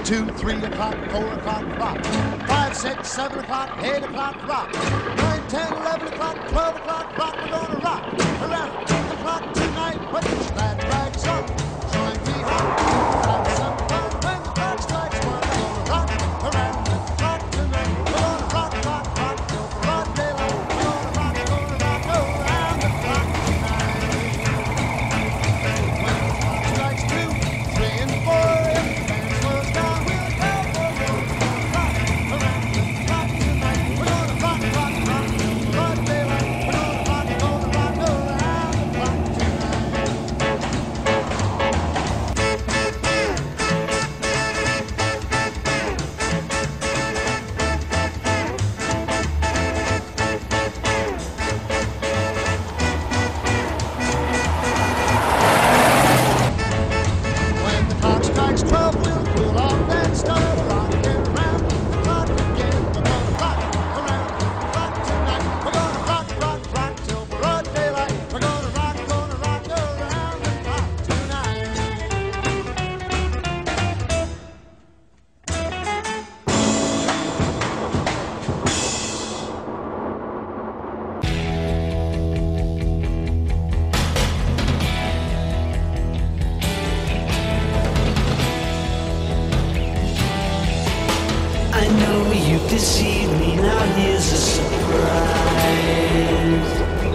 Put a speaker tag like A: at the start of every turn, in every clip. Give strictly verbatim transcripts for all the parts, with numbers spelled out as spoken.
A: two, three o'clock, four o'clock, rock. Five, six, seven o'clock, eight o'clock, rock. Nine, ten, eleven o'clock, twelve o'clock, rock. We're gonna rock around the clock tonight. What is that right song? Join me home. Have some fun when the clock strikes one. We're gonna rock around the clock tonight. We're gonna rock, rock, rock till broad daylight. We're gonna rock, gonna rock around the clock tonight. When the clock strikes two, three, and four, if the band slows down, we'll go for more. We're gonna rock around the clock tonight. We're gonna rock, rock, rock till broad daylight. We're gonna rock, gonna rock around the clock tonight. When the clock strikes twelve, we'll cool off and start rocking around the clock again. We're gonna rock around the clock tonight. We're gonna rock, rock, rock till broad daylight. We're gonna rock, gonna rock around the clock tonight.
B: I know you've deceived me, now here's a surprise.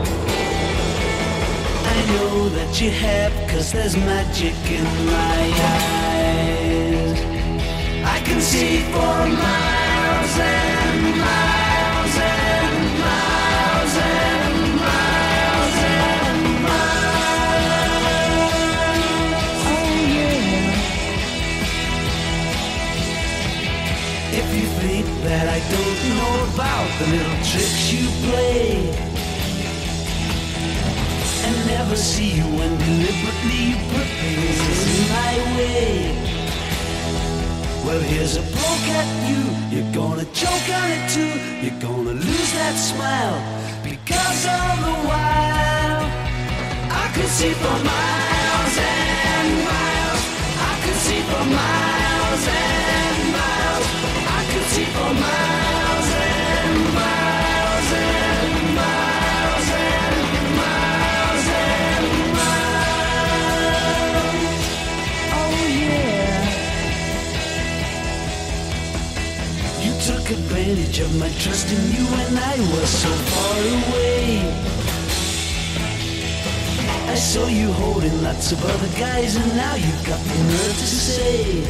B: I know that you have, cause there's magic in my eyes. I can see for miles and miles and miles and miles and miles. Oh yeah. If you think that I don't know about the little tricks you play and never see you when deliberately you put things in my way, well, here's a poke at you. You're gonna choke on it too. You're gonna lose that smile because all the while I could see for miles and miles. I could see for miles and miles. I could see for miles and miles and miles and miles and miles. Oh yeah. You took advantage of my trust in you when I was so far away. I saw you holding lots of other guys, and now you've got the nerve to say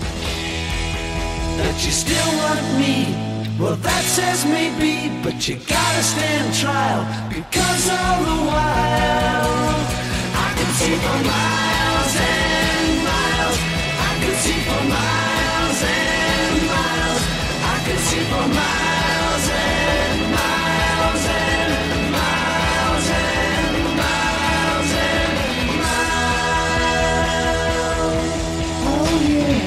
B: that you still want me. Well, that says maybe, but you gotta stand trial, because all the while I can see for miles and miles. I can see for miles and miles. I can see for miles and miles and miles and miles and miles. Oh yeah.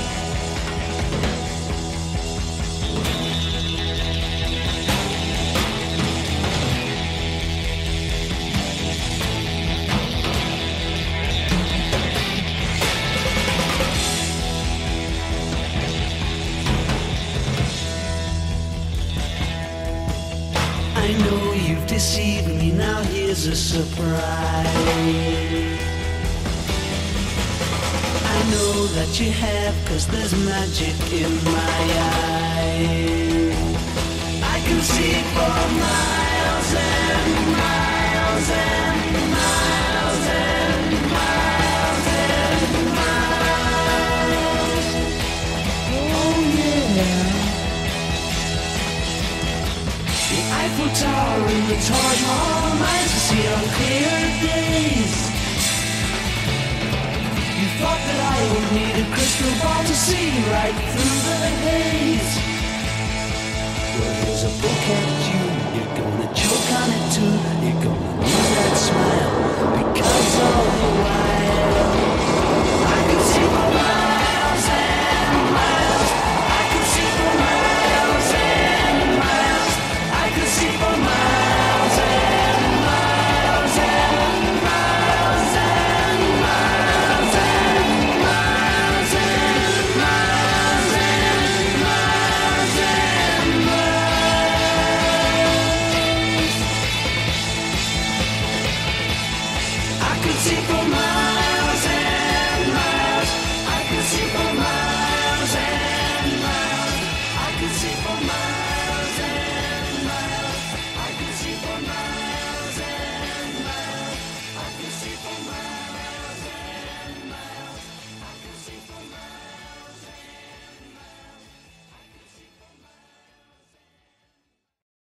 B: I know you've deceived me, now here's a surprise. I know that you have, cause there's magic in my eyes. I can see for miles and miles and miles and miles and miles. Oh yeah. The Eiffel Tower and the Taj Mahal reminds us here on clear days. You thought that I would need a crystal ball to see right through the haze.